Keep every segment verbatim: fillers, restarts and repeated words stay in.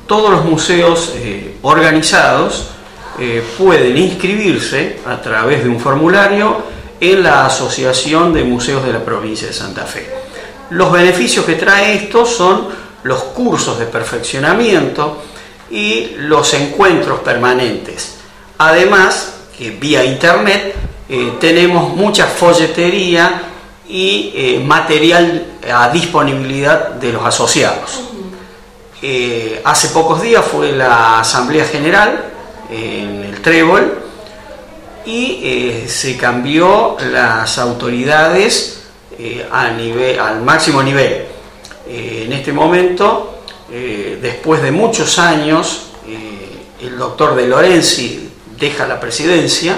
todos los museos eh, organizados eh, pueden inscribirse a través de un formulario en la Asociación de Museos de la Provincia de Santa Fe. Los beneficios que trae esto son los cursos de perfeccionamiento y los encuentros permanentes. Además, que vía internet eh, tenemos mucha folletería y eh, material a disponibilidad de los asociados. Eh, hace pocos días fue la Asamblea General eh, en el Trébol y eh, se cambió las autoridades eh, a nivel, al máximo nivel. Eh, en este momento, eh, después de muchos años, eh, el doctor De Lorenzi deja la presidencia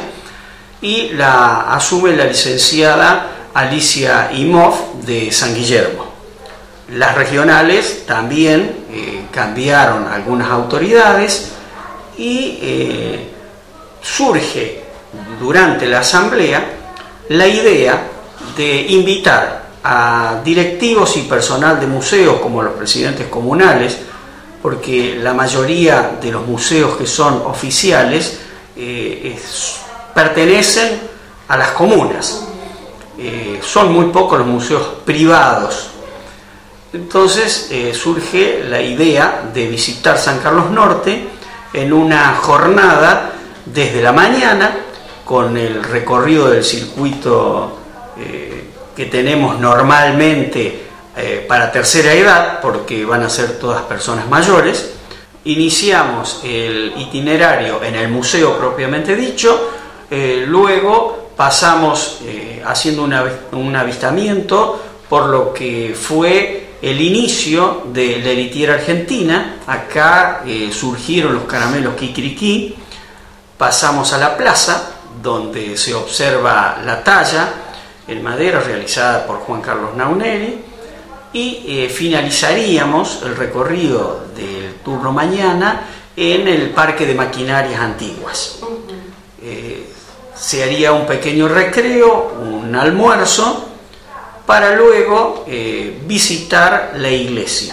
y la asume la licenciada Alicia Imhoff de San Guillermo. Las regionales también eh, cambiaron algunas autoridades y eh, surge durante la asamblea la idea de invitar a directivos y personal de museos como los presidentes comunales, porque la mayoría de los museos que son oficiales eh, es, pertenecen a las comunas. Eh, son muy pocos los museos privados. Entonces eh, surge la idea de visitar San Carlos Norte en una jornada desde la mañana, con el recorrido del circuito eh, que tenemos normalmente eh, para tercera edad, porque van a ser todas personas mayores. Iniciamos el itinerario en el museo propiamente dicho, eh, luego pasamos eh, haciendo una, un avistamiento por lo que fue el inicio de la litiera argentina. Acá eh, surgieron los caramelos Kikiriki. Pasamos a la plaza, donde se observa la talla en madera realizada por Juan Carlos Naunelli, y eh, finalizaríamos el recorrido del turno mañana en el Parque de Maquinarias Antiguas. Eh, se haría un pequeño recreo, un almuerzo, para luego eh, visitar la iglesia.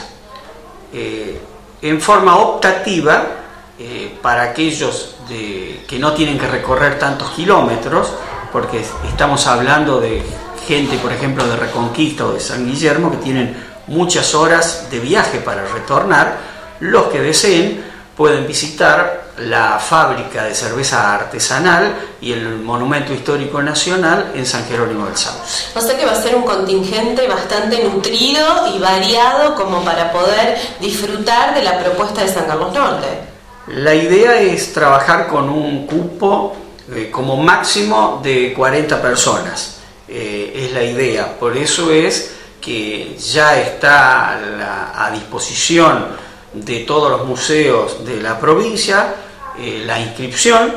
Eh, en forma optativa, eh, para aquellos de, que no tienen que recorrer tantos kilómetros, porque estamos hablando de gente, por ejemplo, de Reconquista o de San Guillermo, que tienen muchas horas de viaje para retornar. Los que deseen pueden visitar la fábrica de cerveza artesanal y el Monumento Histórico Nacional en San Jerónimo del Sauce. O sea que va a ser un contingente bastante nutrido y variado como para poder disfrutar de la propuesta de San Carlos Norte. La idea es trabajar con un cupo eh, como máximo de cuarenta personas. Eh, es la idea, por eso es que ya está la, a disposición de todos los museos de la provincia eh, la inscripción,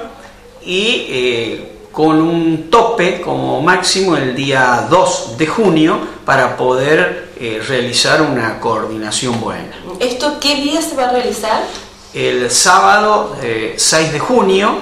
y eh, con un tope como máximo el día dos de junio para poder eh, realizar una coordinación buena. ¿Esto qué día se va a realizar? El sábado eh, seis de junio,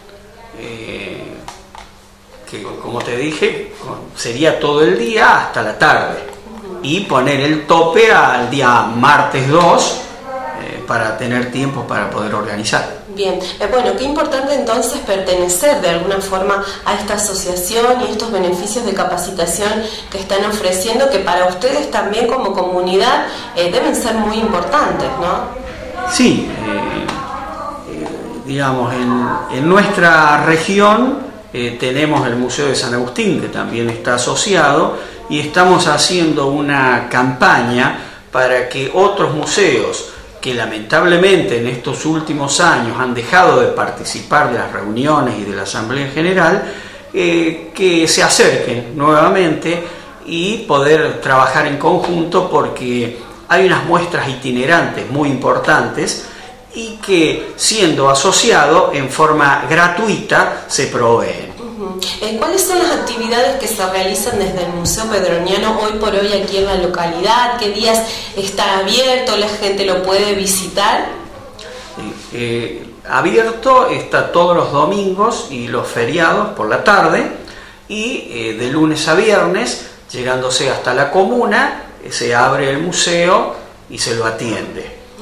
eh, que como te dije sería todo el día hasta la tarde, y poner el tope al día martes dos eh, para tener tiempo para poder organizar. Bien, eh, bueno, qué importante entonces pertenecer de alguna forma a esta asociación y estos beneficios de capacitación que están ofreciendo, que para ustedes también como comunidad eh, deben ser muy importantes, ¿no? Sí, eh, eh, digamos, en, en nuestra región eh, tenemos el Museo de San Agustín, que también está asociado, y estamos haciendo una campaña para que otros museos que lamentablemente en estos últimos años han dejado de participar de las reuniones y de la Asamblea General, eh, que se acerquen nuevamente y poder trabajar en conjunto, porque hay unas muestras itinerantes muy importantes y que, siendo asociado en forma gratuita, se proveen. Uh-huh. eh, ¿Cuáles son las actividades que se realizan desde el Museo Pedroñano hoy por hoy aquí en la localidad? ¿Qué días está abierto? ¿La gente lo puede visitar? Eh, eh, abierto está todos los domingos y los feriados por la tarde, y eh, de lunes a viernes, llegándose hasta la comuna, se abre el museo y se lo atiende.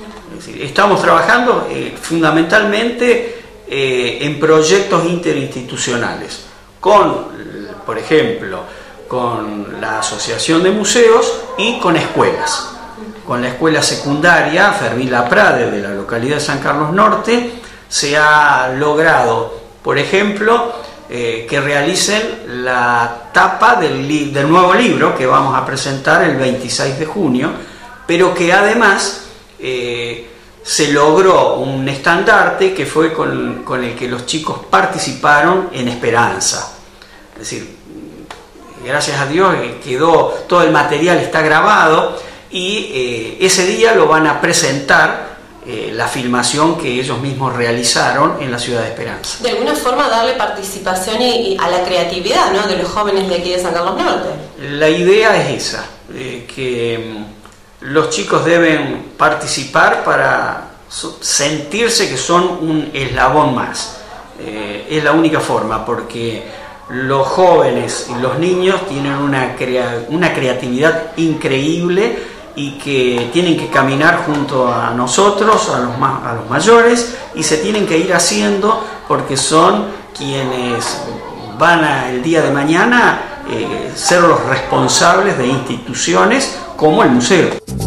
Es decir, estamos trabajando eh, fundamentalmente eh, en proyectos interinstitucionales, con, por ejemplo, con la Asociación de Museos y con escuelas. Con la escuela secundaria Fermín Laprade de la localidad de San Carlos Norte se ha logrado, por ejemplo, eh, que realicen la tapa del, li del nuevo libro que vamos a presentar el veintiséis de junio, pero que además eh, se logró un estandarte que fue con, con el que los chicos participaron en Esperanza. Es decir, gracias a Dios quedó, todo el material está grabado y eh, ese día lo van a presentar eh, la filmación que ellos mismos realizaron en la ciudad de Esperanza. De alguna forma darle participación y, y a la creatividad, ¿no?, de los jóvenes de aquí de San Carlos Norte. La idea es esa, eh, que los chicos deben participar para sentirse que son un eslabón más. Eh, es la única forma, porque los jóvenes y los niños tienen una, crea una creatividad increíble y que tienen que caminar junto a nosotros, a los, ma a los mayores, y se tienen que ir haciendo porque son quienes van a, el día de mañana eh, ser los responsables de instituciones como el museo.